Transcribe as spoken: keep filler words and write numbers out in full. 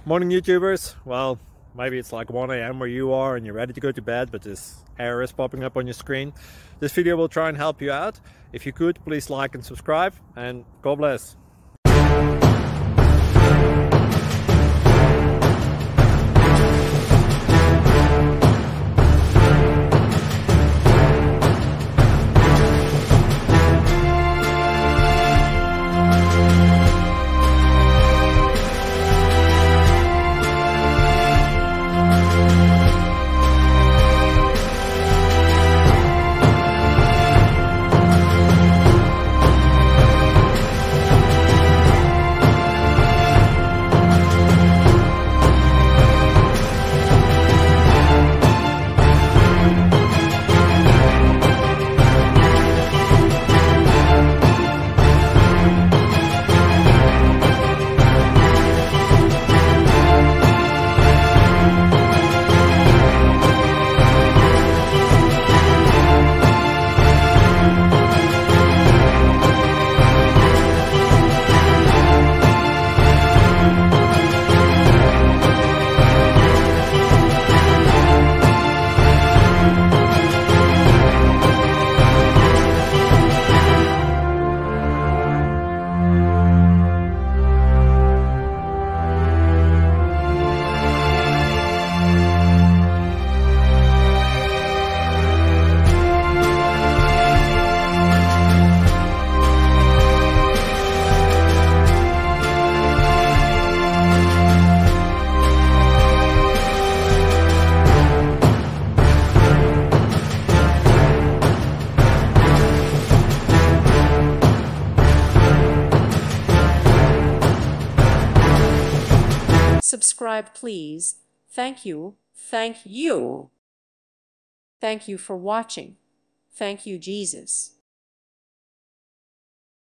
Morning YouTubers. Well, maybe it's like one A M where you are and you're ready to go to bed, but this error is popping up on your screen. This video will try and help you out. If you could, please like and subscribe, and God bless. Subscribe, please. Thank you. Thank you. Thank you for watching. Thank you, Jesus.